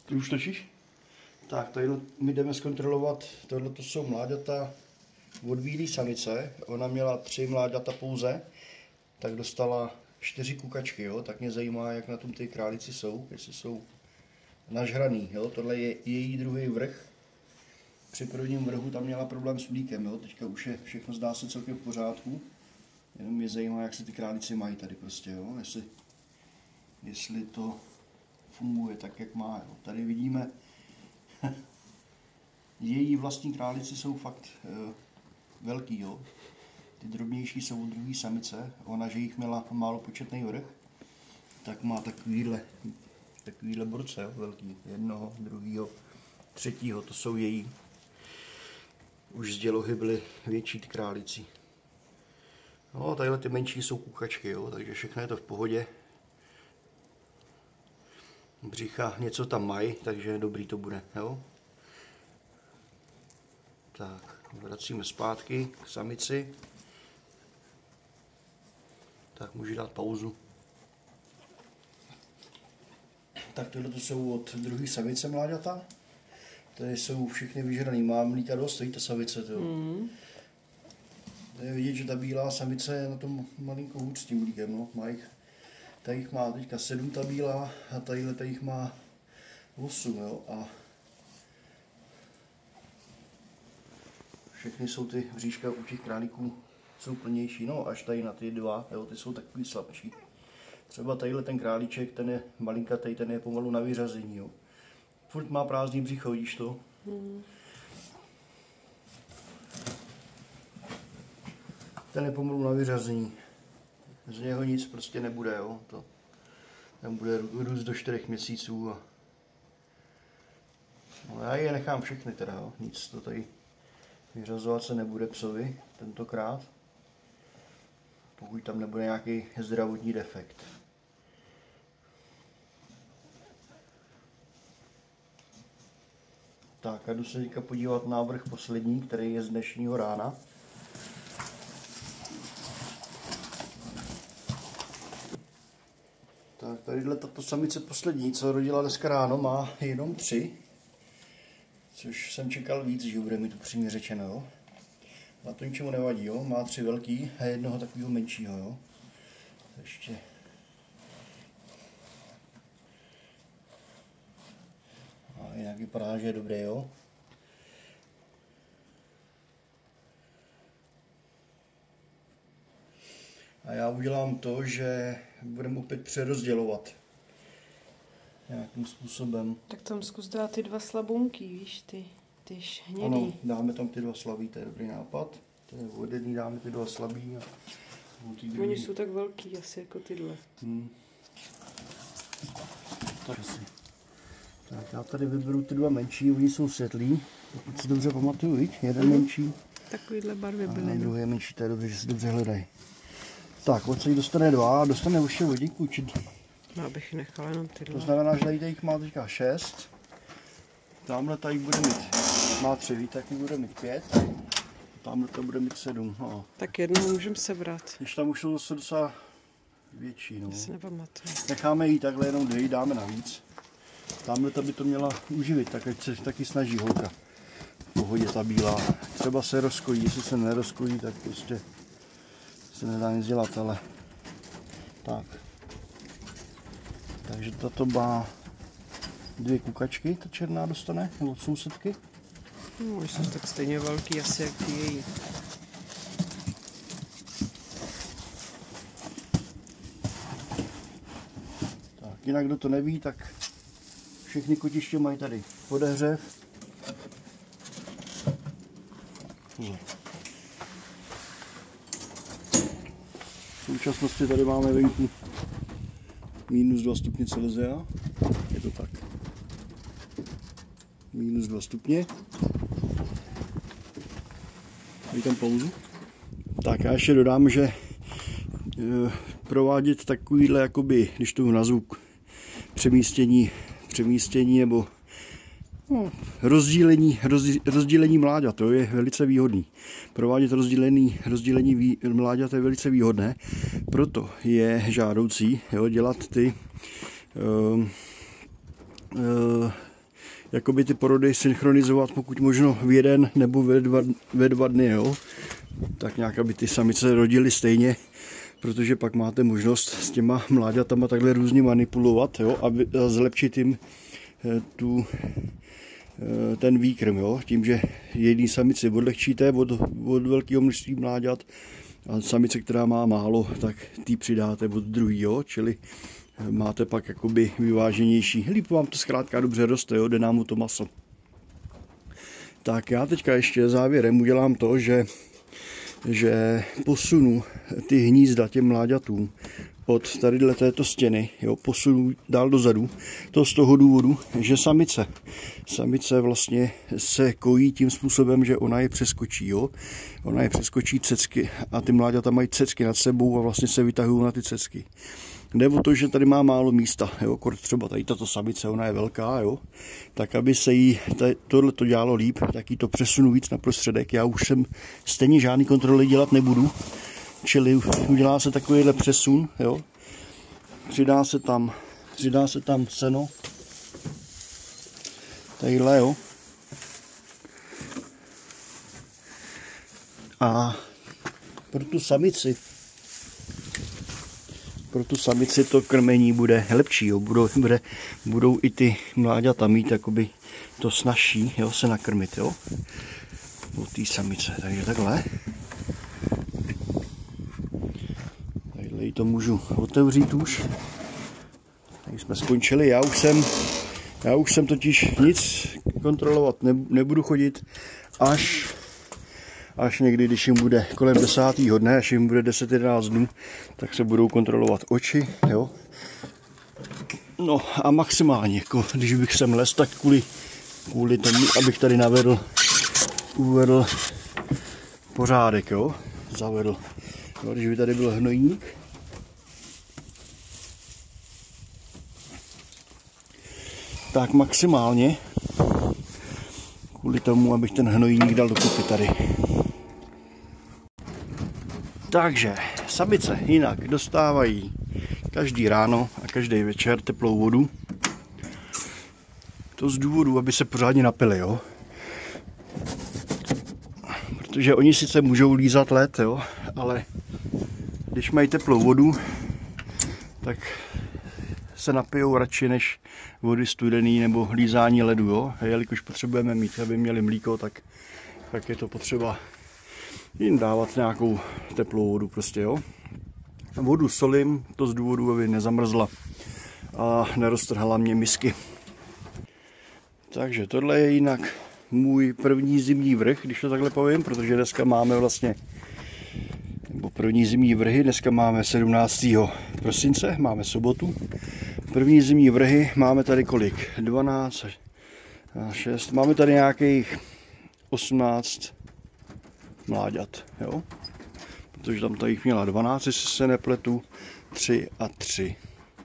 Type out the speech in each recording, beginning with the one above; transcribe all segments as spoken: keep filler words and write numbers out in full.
Ty už točíš? Tak, tady my jdeme zkontrolovat, tohle to jsou mláďata od bílé samice. Ona měla tři mláďata pouze, tak dostala čtyři kukačky, jo? Tak mě zajímá, jak na tom ty králici jsou, jestli jsou nažraný, jo? Tohle je její druhý vrch. Při prvním vrhu tam měla problém s mlíkem, jo? Teďka už je všechno zdá se celkem v pořádku. Jenom mě zajímá, jak se ty králici mají tady prostě, jo? Jestli, jestli to funguje tak, jak má, jo? Tady vidíme, její vlastní králici jsou fakt e, velký, jo? Ty drobnější jsou od druhé samice, ona, že jich měla málo početný vrch, tak má takovýhle, takovýhle borce, jo? Velký, jednoho, druhýho, třetího, to jsou její. Už z dělohy byly větší ty králici. No, tadyhle ty menší jsou kukačky, jo? Takže všechno je to v pohodě. Břicha něco tam mají, takže dobrý to bude, jo? Tak, vracíme zpátky k samici. Tak můžu dát pauzu. Tak tohle to jsou od druhé samice mláďata. Tady jsou všechny vyžraný, má mlíka dost, stojí ta samice, to. Mm. Tady je vidět, že ta bílá samice je na tom malinko hůř s tím mlíkem, no. Má jich, tady jich má teďka sedm ta bílá a tadyhle tady jich má osm, jo. A všechny jsou ty bříška u těch králíků jsou plnější, no až tady na ty dva, jo, ty jsou takový slabší. Třeba tadyhle ten králíček, ten je malinkatej, ten je pomalu na vyřazení, jo. Furt má prázdný břicho, vidíš to? Hmm. Ten je pomalu na vyřazení. Z něho nic prostě nebude, jo. To, ten bude růst do čtyřech měsíců. A no, já je nechám všechny teda, jo. Nic to tady vyřazovat se nebude psovi tentokrát. Pokud tam nebude nějaký zdravotní defekt. Tak a jdu se teďka podívat na vrch poslední, který je z dnešního rána. Tak tadyhle tato samice poslední, co rodila dneska ráno, má jenom tři. Což jsem čekal víc, že bude mít upřímně řečeno, jo. A to ničemu nevadí, jo. Má tři velký a jednoho takového menšího, jo. Ještě. A jinak vypadá, že je dobré, jo. A já udělám to, že budeme opět přerozdělovat. Nějakým způsobem. Tak tam zkus dát ty dva slabounky, víš, ty, ty hnědý. Ano, dáme tam ty dva slabý, to je dobrý nápad. To je od jedný dáme ty dva slabý. A oni jsou tak velký asi jako tyhle. Hmm. Tak asi. Tak já tady vyberu ty dva menší, oni jsou světlí, pokud si dobře pamatuju, viď? Jeden mm. menší. Takovýhle barvy byly. A druhý menší, to je dobře, že se dobře hledají. Tak, odsej dostane dva a dostane už je vodíku. Či... No, abych nechala jenom tyhle. To znamená, že tady jich má teďka šest. Tamhle tady bude mít, má tři, víc, tak bude mít pět. Tamhle to bude mít sedm. No. Tak jednou můžeme sebrat. Když tam už jsou zase docela větší. No. Já si nepamatuju. Necháme jí takhle jenom dvě, dáme navíc. Tamhle to by to měla uživit, tak ať se taky snaží holka. V pohodě ta bílá. Třeba se rozkojí, jestli se nerozkojí, tak prostě se nedá nic dělat, ale tak. Takže tato má dvě kukačky, ta černá dostane, od sousedky. No, jsou tak stejně velký asi jak ty její. Tak, jinak kdo to neví, tak všechny kotiště mají tady podehřev. V současnosti tady máme venku minus dva stupně Celsia. Je to tak. Minus dva stupně. Tady tam pauzu. Tak já ještě dodám, že e, provádět takovýhle, jakoby, když to nazvu přemístění, přemístění nebo no, rozdílení, rozdí, rozdílení mláďat, to je velice výhodný. Provádět rozdílení, rozdílení vý, mláďat je velice výhodné, proto je žádoucí, jo, dělat ty uh, uh, jakoby ty porody synchronizovat pokud možno v jeden nebo ve dva, ve dva dny, jo. Tak nějak, aby ty samice rodily stejně, protože pak máte možnost s těma mláďatama takhle různě manipulovat, jo, aby zlepšit jim tu, ten výkrm, jo, tím, že jedný samici odlehčíte od, od velkého množství mláďat a samice, která má málo, tak tý přidáte od druhýho, čili máte pak jakoby vyváženější. Líp vám to zkrátka dobře roste, jo, jde nám o to maso. Tak já teďka ještě závěrem udělám to, že, že posunu ty hnízda těm mláďatům od tadyhle této stěny, jo, posunu dál dozadu. To z toho důvodu, že samice, samice vlastně se kojí tím způsobem, že ona je přeskočí, jo. Ona je přeskočí cecky a ty mláďata mají cecky nad sebou a vlastně se vytahují na ty cecky. Jde o to, že tady má málo místa, jo, třeba tady tato samice, ona je velká, jo, tak aby se jí tohle to dělalo líp, tak jí to přesunu víc na prostředek. Já už jsem stejně žádný kontroly dělat nebudu, čili udělá se takovýhle přesun, jo, přidá se tam, přidá se tam seno, tadyhle, jo, a pro tu samici Pro tu samici to krmení bude lepší, jo. Budou, bude, budou i ty mláďata mít jakoby to snazší, jo, se nakrmit, jo. Od té samice, takže takhle. Tadyhle to můžu otevřít už. Tady jsme skončili, já už jsem, já už jsem totiž nic kontrolovat ne, nebudu chodit až Až někdy, když jim bude kolem desátého dne, až jim bude deset jedenáct dnů, tak se budou kontrolovat oči, jo. No a maximálně, jako když bych sem les, tak kvůli, kvůli tomu, abych tady navedl, uvedl pořádek, jo, zavedl. No, když by tady byl hnojník, tak maximálně kvůli tomu, abych ten hnojník dal dokupy tady. Takže samice jinak dostávají každý ráno a každý večer teplou vodu. To z důvodu, aby se pořádně napili, jo. Protože oni sice můžou lízat led, jo, ale když mají teplou vodu, tak se napijou radši než vody studený nebo lízání ledu, jo. A jelikož potřebujeme mít, aby měli mlíko, tak, tak je to potřeba jim dávat nějakou teplou vodu prostě, jo. Vodu solím, to z důvodu, aby nezamrzla a neroztrhala mě misky. Takže tohle je jinak můj první zimní vrch, když to takhle povím, protože dneska máme vlastně, nebo první zimní vrhy, dneska máme sedmnáctého prosince, máme sobotu. První zimní vrhy máme tady kolik? dvanáct a šest, máme tady nějakých osmnáct mláďat, jo? Protože tam tady jich měla dvanáct, jestli se nepletu, tři a tři.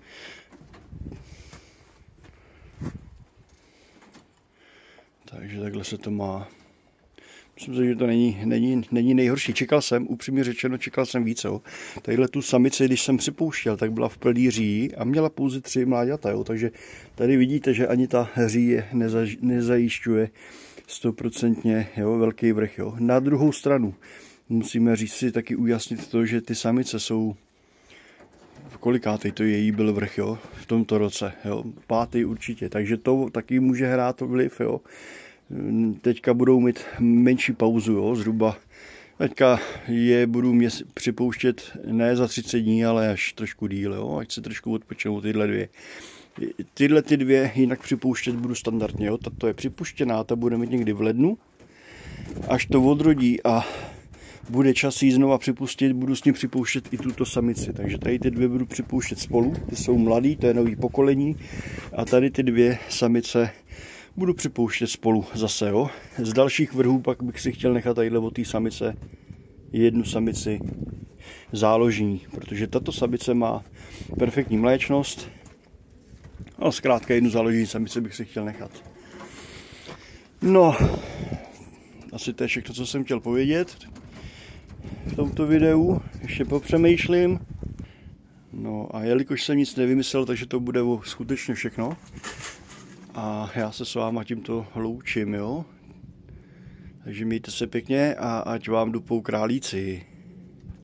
Takže takhle se to má. Myslím si, že to není, není, není nejhorší. Čekal jsem, upřímně řečeno, čekal jsem více. Jo. Tadyhle tu samici, když jsem připouštěl, tak byla v plný říji a měla pouze tři mláďata. Jo. Takže tady vidíte, že ani ta říje neza, nezajišťuje stoprocentně velký vrch. Jo. Na druhou stranu musíme říct si taky ujasnit to, že ty samice jsou v kolikátej to její byl vrch, jo, v tomto roce, jo, pátý určitě, takže to taky může hrát vliv, jo. Teďka budou mít menší pauzu, jo, zhruba, teďka je budu mě připouštět ne za třicet dní, ale až trošku díl, jo, ať se trošku odpočnou tyhle dvě. Tyhle ty dvě jinak připouštět budu standardně, jo, tato je připuštěná, ta bude mít někdy v lednu, až to odrodí a bude čas jí znova připustit, budu s ní připouštět i tuto samici. Takže tady ty dvě budu připouštět spolu, ty jsou mladý, to je nový pokolení. A tady ty dvě samice budu připouštět spolu zase, jo. Z dalších vrhů pak bych si chtěl nechat tadyhle od té samice jednu samici záložní, protože tato samice má perfektní mléčnost. No zkrátka jednu záložní samici bych si chtěl nechat. No, asi to je všechno, co jsem chtěl povědět v tomto videu, ještě popřemýšlím. No a jelikož jsem nic nevymyslel, takže to bude skutečně všechno. A já se s váma tímto loučím, jo? Takže mějte se pěkně a ať vám dupou králíci.